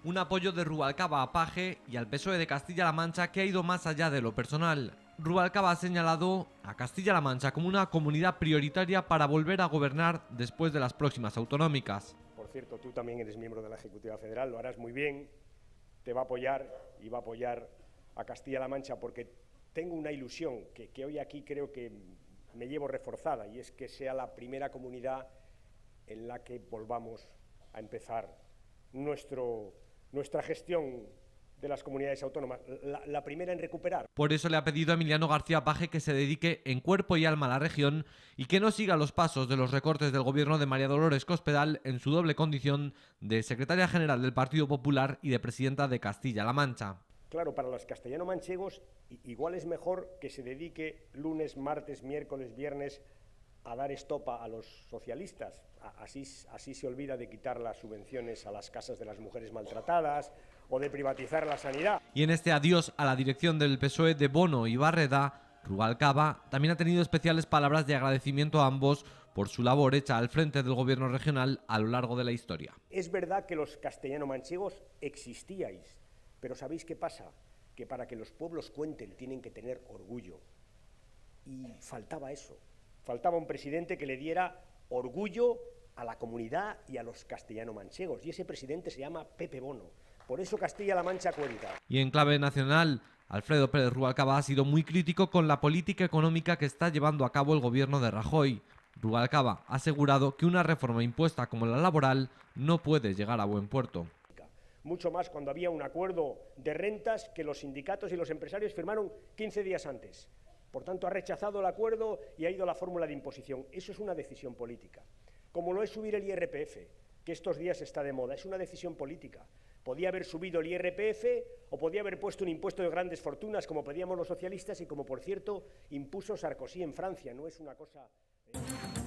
Un apoyo de Rubalcaba a Paje y al PSOE de Castilla-La Mancha que ha ido más allá de lo personal. Rubalcaba ha señalado a Castilla-La Mancha como una comunidad prioritaria para volver a gobernar después de las próximas autonómicas. Por cierto, tú también eres miembro de la Ejecutiva Federal, lo harás muy bien, te va a apoyar y va a apoyar a Castilla-La Mancha porque tengo una ilusión que hoy aquí creo que me llevo reforzada y es que sea la primera comunidad en la que volvamos a empezar nuestra gestión de las comunidades autónomas, la primera en recuperar. Por eso le ha pedido a Emiliano García Paje que se dedique en cuerpo y alma a la región y que no siga los pasos de los recortes del gobierno de María Dolores Cospedal en su doble condición de secretaria general del Partido Popular y de presidenta de Castilla-La Mancha. Claro, para los castellano-manchegos igual es mejor que se dedique lunes, martes, miércoles, viernes a dar estopa a los socialistas. Así se olvida de quitar las subvenciones a las casas de las mujeres maltratadas o de privatizar la sanidad. Y en este adiós a la dirección del PSOE de Bono y Barreda, Rubalcaba también ha tenido especiales palabras de agradecimiento a ambos por su labor hecha al frente del gobierno regional a lo largo de la historia. Es verdad que los castellano-manchegos existíais, pero ¿sabéis qué pasa? Que para que los pueblos cuenten tienen que tener orgullo. Y faltaba eso. Faltaba un presidente que le diera orgullo a la comunidad y a los castellano-manchegos. Y ese presidente se llama Pepe Bono. Por eso Castilla-La Mancha cuenta. Y en clave nacional, Alfredo Pérez Rubalcaba ha sido muy crítico con la política económica que está llevando a cabo el gobierno de Rajoy. Rubalcaba ha asegurado que una reforma impuesta como la laboral no puede llegar a buen puerto. Mucho más cuando había un acuerdo de rentas que los sindicatos y los empresarios firmaron 15 días antes. Por tanto, ha rechazado el acuerdo y ha ido a la fórmula de imposición. Eso es una decisión política. Como lo es subir el IRPF, que estos días está de moda, es una decisión política. Podía haber subido el IRPF o podía haber puesto un impuesto de grandes fortunas, como pedíamos los socialistas y como, por cierto, impuso Sarkozy en Francia. No es una cosa...